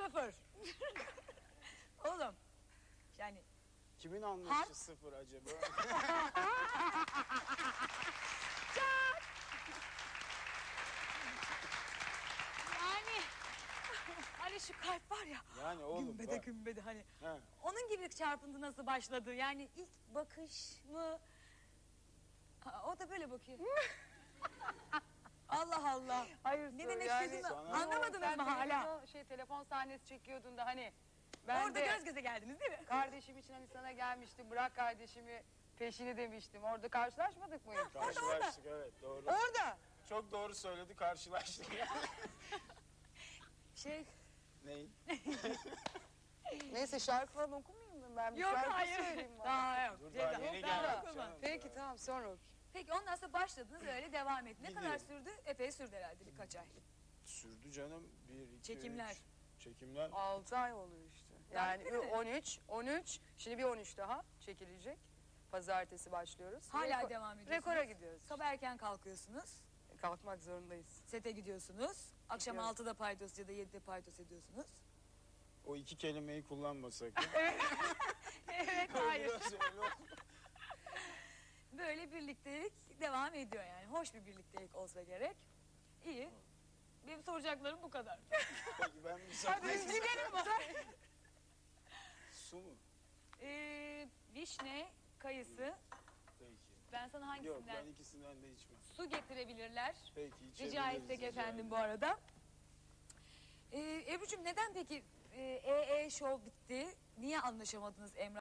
sıfır. Oğlum. Yani. Kimin anlayışı sıfır acaba? Yani. Hani şu kalp var ya. Yani oğlum. Gümbede gümbede hani. He. Onun gibi çarpıntı nasıl başladı? Yani ilk bakış mı? Ha, o da böyle bakıyor. Allah Allah. Hayır, Ne demek yani istediğimi sana- anlamadınız mı hala? Telefon sahnesi çekiyordun da hani. Ben Orada de göz göze geldiniz değil mi? kardeşim için hani sana gelmiştim. Bırak kardeşimi peşini demiştim. Orada karşılaşmadık mı? Karşılaştık evet doğru. Orada. Çok doğru söyledi karşılaştık yani. Şey. Neyin? Neyse şarkı falan okumayayım mı ben? Bir Yok şarkı hayır. söyleyeyim bari. Daha yok. Dur daha yeni geldik canım. Peki tamam sonra oku. Peki ondan sonra başladınız öyle devam etti. Ne kadar Gidiyorum. sürdü? Epey sürdü herhalde birkaç ay. Sürdü canım. 1, 2, Çekimler. 3. Çekimler. 6 ay oluyor işte. Yani Değil mi? 13. Şimdi bir 13 daha çekilecek. Pazartesi başlıyoruz. Hala devam ediyorsunuz. Rekora gidiyoruz. Sabah erken kalkıyorsunuz. Kalkmak zorundayız. Sete gidiyorsunuz. Akşam Gidiyoruz. 6'da paydos ya da 7'de paydos ediyorsunuz. O iki kelimeyi kullanmasak. Evet hayır. Biraz öyle oldu. Böyle birliktelik devam ediyor yani. Hoş bir birliktelik olsa gerek. İyi. Benim soracaklarım bu kadar. Peki ben bir Hadi biz gidelim bari. Su mu? Vişne, kayısı. Peki. Ben sana Yok hangisinden? ben ikisinden de içmem. Su getirebilirler. Peki içebiliriz. Rica etsek efendim bu arada. Ebru'cum neden peki Show bitti? Niye anlaşamadınız Emrah?